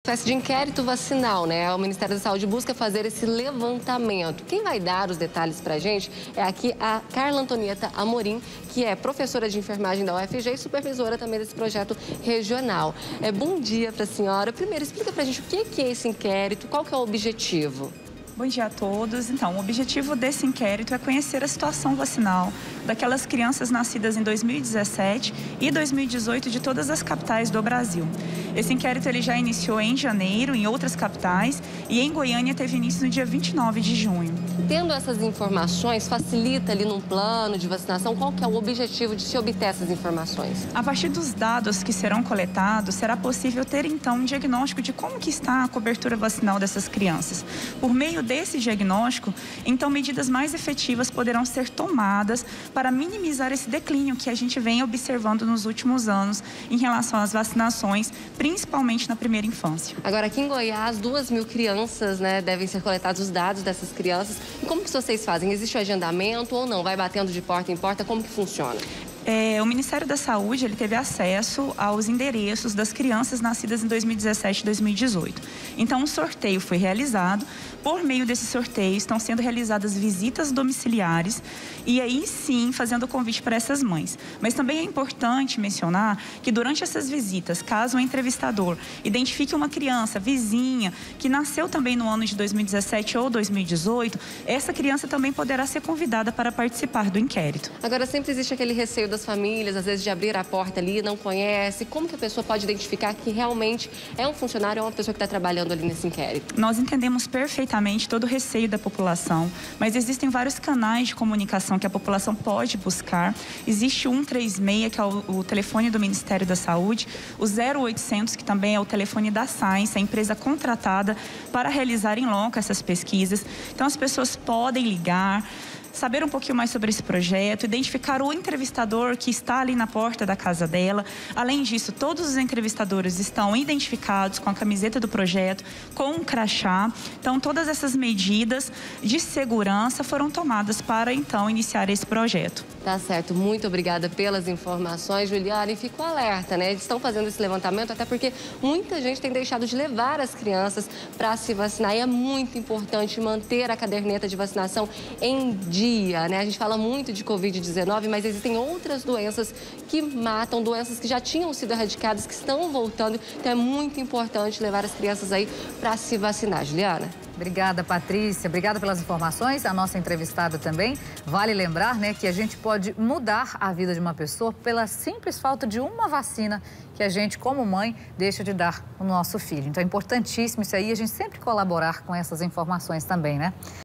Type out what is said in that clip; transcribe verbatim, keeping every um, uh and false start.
espécie de inquérito vacinal, né? O Ministério da Saúde busca fazer esse levantamento. Quem vai dar os detalhes pra gente é aqui a Carla Antonieta Amorim, que é professora de enfermagem da U F G e supervisora também desse projeto regional. É, bom dia para a senhora. Primeiro, explica pra gente o que é esse inquérito, qual que é o objetivo? Bom dia a todos. Então, o objetivo desse inquérito é conhecer a situação vacinal daquelas crianças nascidas em dois mil e dezessete e dois mil e dezoito de todas as capitais do Brasil. Esse inquérito ele já iniciou em janeiro em outras capitais e em Goiânia teve início no dia vinte e nove de junho. Tendo essas informações, facilita ali num plano de vacinação? Qual que é o objetivo de se obter essas informações? A partir dos dados que serão coletados, será possível ter então um diagnóstico de como que está a cobertura vacinal dessas crianças. Por meio desse diagnóstico, então medidas mais efetivas poderão ser tomadas para minimizar esse declínio que a gente vem observando nos últimos anos em relação às vacinações, principalmente na primeira infância. Agora, aqui em Goiás, duas mil crianças, né, devem ser coletados os dados dessas crianças. E como que vocês fazem? Existe o agendamento ou não? Vai batendo de porta em porta? Como que funciona? É, o Ministério da Saúde ele teve acesso aos endereços das crianças nascidas em dois mil e dezessete e dois mil e dezoito. Então, um sorteio foi realizado. Por meio desse sorteio, estão sendo realizadas visitas domiciliares e aí sim fazendo o convite para essas mães. Mas também é importante mencionar que durante essas visitas, caso o entrevistador identifique uma criança vizinha que nasceu também no ano de dois mil e dezessete ou dois mil e dezoito, essa criança também poderá ser convidada para participar do inquérito. Agora, sempre existe aquele receio das famílias, às vezes, de abrir a porta ali, não conhece. Como que a pessoa pode identificar que realmente é um funcionário ou uma pessoa que está trabalhando ali nesse inquérito? Nós entendemos perfeitamente todo o receio da população, mas existem vários canais de comunicação que a população pode buscar. Existe o cento e trinta e seis, que é o, o telefone do Ministério da Saúde, o zero oitocentos, que também é o telefone da Science, a empresa contratada para realizar em loco essas pesquisas. Então, as pessoas podem ligar, saber um pouquinho mais sobre esse projeto, identificar o entrevistador que está ali na porta da casa dela. Além disso, todos os entrevistadores estão identificados com a camiseta do projeto, com um crachá. Então, todas essas medidas de segurança foram tomadas para, então, iniciar esse projeto. Tá certo. Muito obrigada pelas informações, Juliana. E fico alerta, né? Eles estão fazendo esse levantamento até porque muita gente tem deixado de levar as crianças para se vacinar. E é muito importante manter a caderneta de vacinação em dia, né? A gente fala muito de covid dezenove, mas existem outras doenças que matam, doenças que já tinham sido erradicadas, que estão voltando. Então é muito importante levar as crianças aí para se vacinar. Juliana? Obrigada, Patrícia. Obrigada pelas informações. A nossa entrevistada também. Vale lembrar, né, que a gente pode mudar a vida de uma pessoa pela simples falta de uma vacina que a gente, como mãe, deixa de dar ao nosso filho. Então é importantíssimo isso aí, a gente sempre colaborar com essas informações também, né?